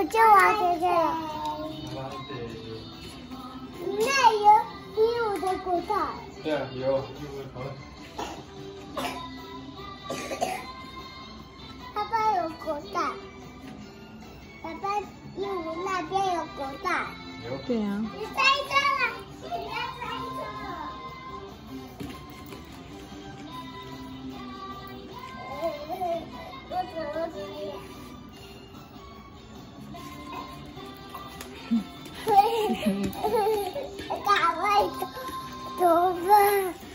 就玩这个。那有的果蛋。 对啊，有。 爸爸有果蛋。爸爸，鹦鹉那边有果蛋。 有。 对啊。 你塞车了，你别塞车了。我怎么这样？打外头，怎么办？